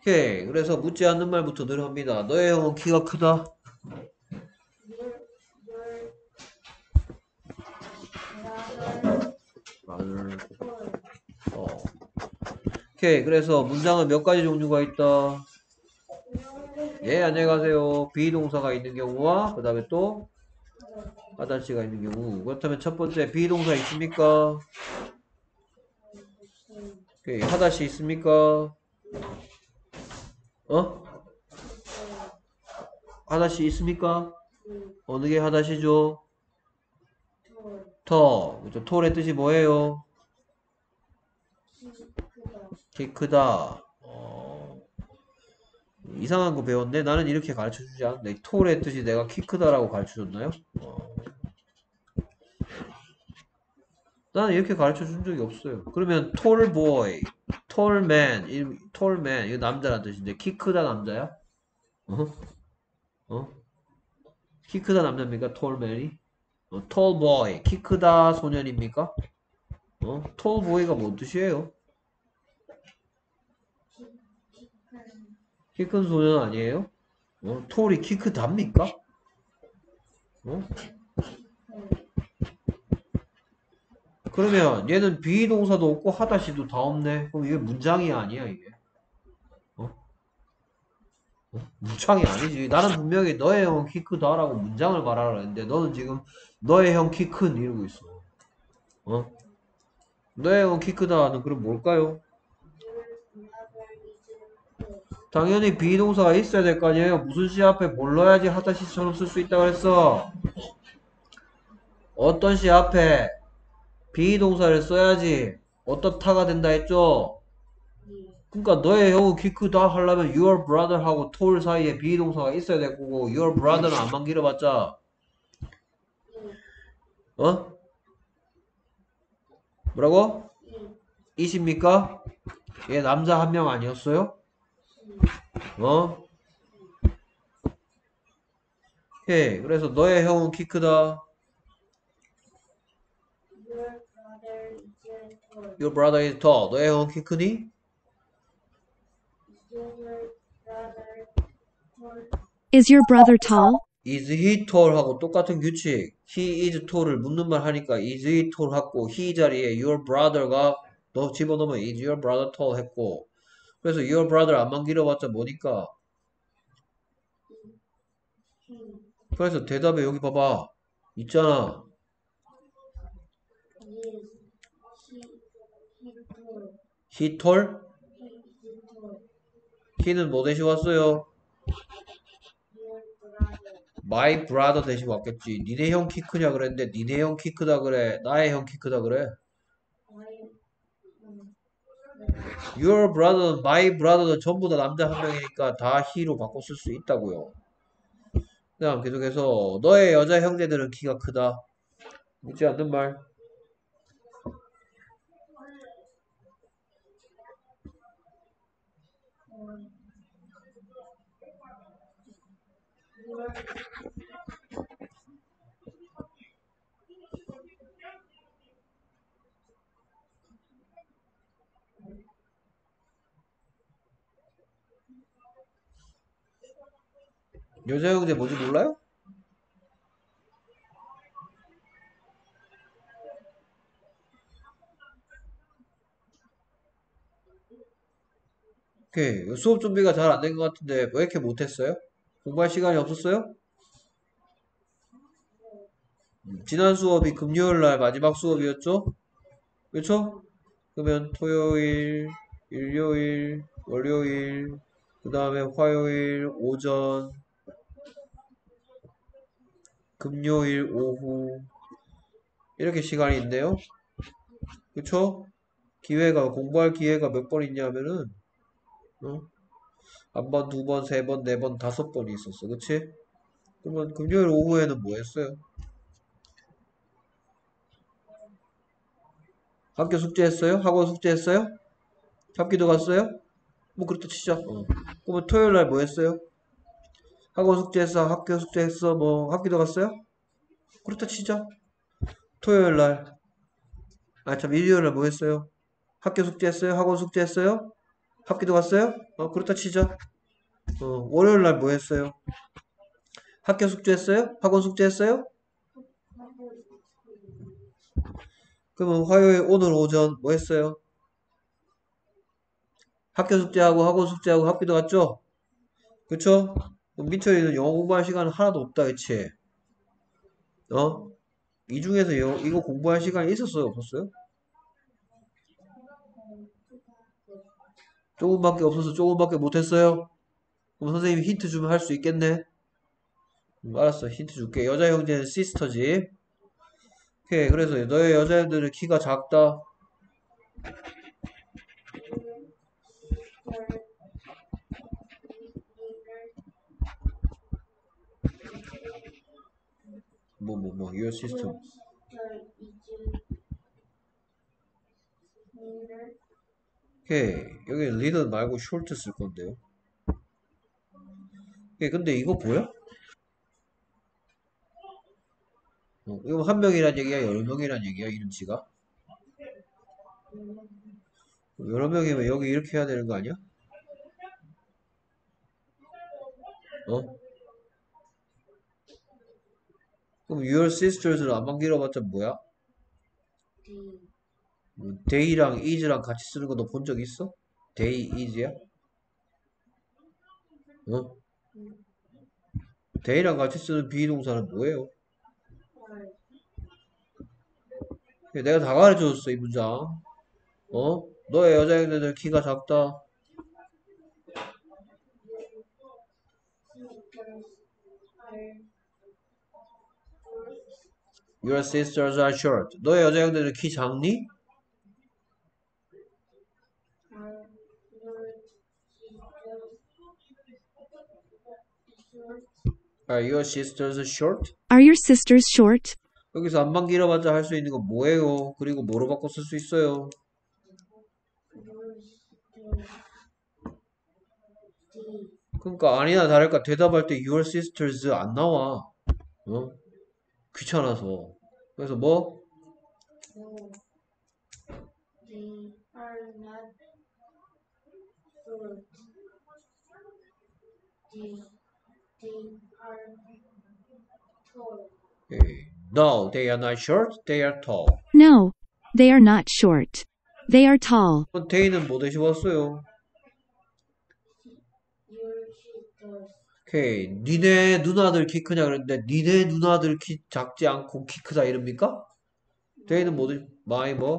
오케이. 그래서 묻지 않는 말부터 늘 합니다. 너의 형은 키가 크다. 말. 어. 오케이. 그래서 문장은 몇 가지 종류가 있다. 예, 안녕히 가세요. 비동사가 있는 경우와 그 다음에 또 하다시가 있는 경우. 그렇다면 첫 번째 비동사 있습니까? 오케이. 하다시 있습니까? 어? 하다시 있습니까? 어느 게 하다시죠? 터. 그죠? 톨의 뜻이 뭐예요? 키 크다. 이상한 거 배웠네? 나는 이렇게 가르쳐 주지 않는데. 톨의 뜻이 내가 키 크다라고 가르쳐 줬나요? 나는 이렇게 가르쳐 준 적이 없어요. 그러면 tall boy, tall man, tall man 이거 남자란 뜻인데 키 크다 남자야? 어? 어? 키 크다 남자입니까? tall man이? tall boy, 키 크다 소년입니까? tall boy가 뭔 뜻이에요? 키 큰 소년 아니에요? tall이 키 크답니까? 어? 그러면 얘는 비동사도 없고 하다시도 다 없네. 그럼 이게 문장이 아니야 이게. 어? 문장이 아니지. 나는 분명히 너의 형 키 크다라고 문장을 말하라 했는데 너는 지금 너의 형 키 큰 이러고 있어. 어? 너의 형 키 크다는 그럼 뭘까요? 당연히 비동사가 있어야 될 거 아니에요. 무슨 시 앞에 뭘 넣어야지 하다시처럼 쓸 수 있다 그랬어. 어떤 시 앞에 비동사를 써야지 어떻다가 된다 했죠. 그러니까 너의 형은 키 크다 하려면 your brother 하고 tall 사이에 비동사가 있어야 될 거고 your brother는 안만 길어봤자 어? 뭐라고? 이십니까? 얘 남자 한 명 아니었어요? 어? 오케이. 그래서 너의 형은 키 크다. Your brother is tall. 너의 형은 키 크니? Is your brother tall? Is he tall 하고 똑같은 규칙. He is tall을 묻는 말 하니까 is he tall 했고 he 자리에 your brother가 너 집어넣으면 is your brother tall 했고 그래서 your brother 안만 길어봤자 뭐니까 그래서 대답에 여기 봐봐 있잖아. he tall? he는 뭐 대신 왔어요? my brother 대신 왔겠지. 니네 형 키 크냐 그랬는데 니네 형 키 크다 그래. 나의 형 키 크다 그래. your brother, my brother는 전부 다 남자 한 명이니까 다 he로 바꿔 쓸 수 있다고요. 그다음 계속해서 너의 여자 형제들은 키가 크다. 묻지 않는 말. 여자 형제 뭔지 몰라요? 오케이. 수업 준비가 잘 안 된 것 같은데 왜 이렇게 못했어요? 공부할 시간이 없었어요? 지난 수업이 금요일 날 마지막 수업이었죠? 그렇죠? 그러면 토요일, 일요일, 월요일, 그 다음에 화요일 오전, 금요일 오후 이렇게 시간이 있네요. 그쵸? 기회가 공부할 기회가 몇 번 있냐면은 어? 한 번, 두 번, 세 번, 네 번, 다섯 번이 있었어. 그치? 그러면 금요일 오후에는 뭐 했어요? 학교 숙제했어요? 학원 숙제했어요? 잡기도 갔어요? 뭐 그렇다 치자. 그러면 토요일 날 뭐 했어요? 학원 숙제했어? 학교 숙제했어? 뭐 학기도 갔어요? 그렇다 치자. 토요일 날. 아 참 일요일 날 뭐 했어요? 학교 숙제했어요? 학원 숙제했어요? 학기도 갔어요? 그렇다 치자. 월요일 날 뭐 했어요? 학교 숙제했어요? 학원 숙제했어요? 그러면 화요일 오늘 오전 뭐 했어요? 학교 숙제하고 학원 숙제하고 학기도 갔죠? 그쵸? 그럼 민철이는 영어 공부할 시간은 하나도 없다, 그치? 어? 이 중에서 이거 공부할 시간이 있었어요? 없었어요? 조금밖에 없어서 조금밖에 못했어요? 그럼 선생님이 힌트 주면 할 수 있겠네? 알았어, 힌트 줄게. 여자 형제는 시스터지. 오케이, 그래서 너의 여자 형제는 키가 작다. your system. 오케이, 여기 little 말고 short 쓸 건데요. 오케이, 근데 이거 뭐야? 이거 한 명이란 얘기야? 여러 명이란 얘기야? 이름치가? 여러 명이면 여기 이렇게 해야 되는 거 아니야? 어? 그럼 your sisters를 안만 길어봤자 뭐야? they랑 is랑 같이 쓰는 거 너 본 적 있어? they, is야? 어? they랑 같이 쓰는 비동사는 뭐예요? 내가 다 가르쳐줬어, 이 문장. 너의 여자애들 키가 작다. Your sisters are short. 너의 여자애들 키 작니? Are your sisters short? Are your sisters short? 여기서 안만 길어봤자 할 수 있는 건 뭐예요? 그리고 뭐로 바꿔 쓸 수 있어요? 그러니까 아니나 다를까 대답할 때 your sisters 안 나와. 귀찮아서. 그래서 뭐? No, they are not short. They are tall. No, they are not short. They are tall. they는 뭐 대신 왔어요? 오케이. 니네 누나들 키 크냐 그랬는데 니네 누나들 키 작지 않고 키 크다 이럽니까? they는 뭐 대신 my 뭐?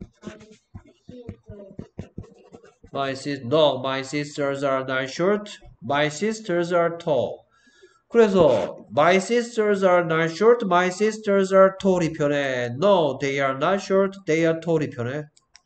No, my sisters are not short. My sisters are tall. 그래서 my sisters are not short. My sisters are tall이 편해. No, they are not short. They are tall이 편해.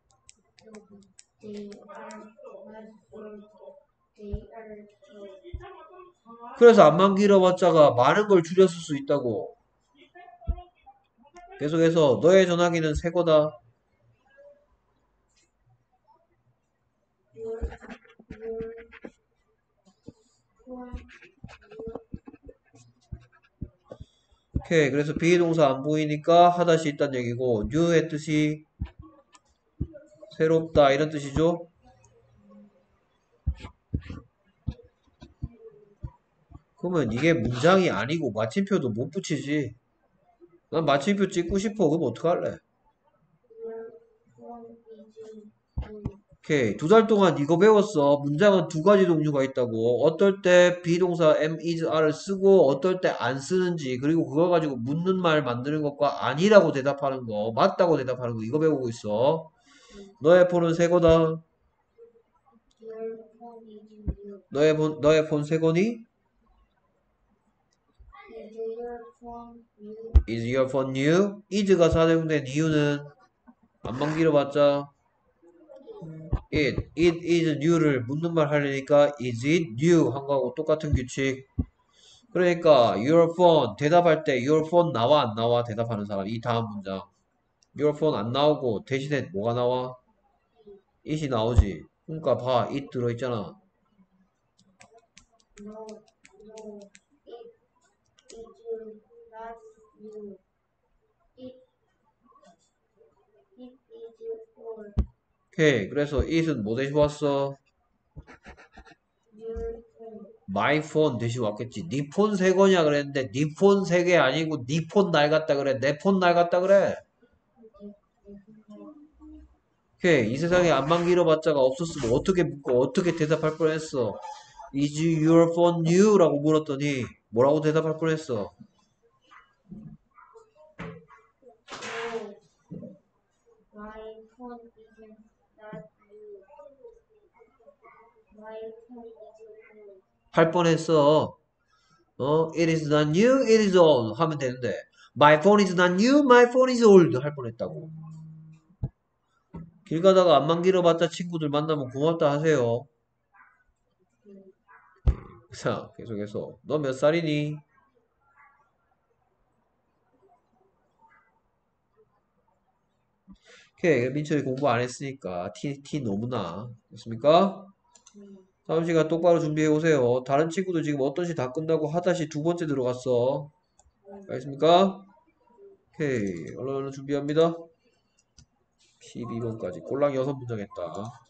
그래서 안만 길어봤자가 많은 걸 줄였을 수 있다고. 계속해서 너의 전화기는 새 거다. 오케이. 그래서 비동사 안 보이니까 하다시 있다는 얘기고 new의 뜻이 새롭다 이런 뜻이죠. 그러면 이게 문장이 아니고 마침표도 못 붙이지. 난 마침표 찍고 싶어. 그럼 어떡할래? 오케이. 2달 동안 이거 배웠어. 문장은 두 가지 종류가 있다고. 어떨 때 비동사 am, is, are를 쓰고 어떨 때 안 쓰는지 그리고 그걸 가지고 묻는 말 만드는 것과 아니라고 대답하는 거 맞다고 대답하는 거 이거 배우고 있어. 너의 폰은 새 거다. 너의 폰 새 거니? Is your phone new? is가 사용된 이유는 안만 길어봤자 it is new를 묻는 말 하려니까 is it new 한 거하고 똑같은 규칙. 그러니까 your phone 대답할 때 your phone 나와 안 나와 대답하는 사람 이 다음 문장 your phone 안 나오고 대신에 뭐가 나와? it이 나오지. 그러니까 봐 it 들어있잖아. 오케이. 그래서 it은 뭐 대신 왔어? my phone 대신 왔겠지. 네 폰 새 거냐 그랬는데 네 폰 새 게 아니고 네 폰 낡았다 그래. 내 폰 낡았다 그래. 오케이. 이 세상에 안만 길어봤자가 없었으면 어떻게 묻고 어떻게 대답할 뻔했어. Is your phone new? 라고 물었더니 뭐라고 대답할 뻔했어. My phone isn't that new. My phone is new. 할 뻔했어. It is not new, it is old 하면 되는데 My phone is not new, my phone is old 할 뻔했다고. 길 가다가 안만 길어봤자 친구들 만나면 고맙다 하세요. 자, 계속해서 너 몇 살이니? 오케이, 민철이 공부 안 했으니까 티 너무나 됐습니까? 다음 시간 똑바로 준비해 오세요. 다른 친구도 지금 어떤 시 다 끝나고 하다시 두 번째 들어갔어. 알겠습니까? 오케이, 얼른 준비합니다. 12번까지 꼴랑 6문장 했다.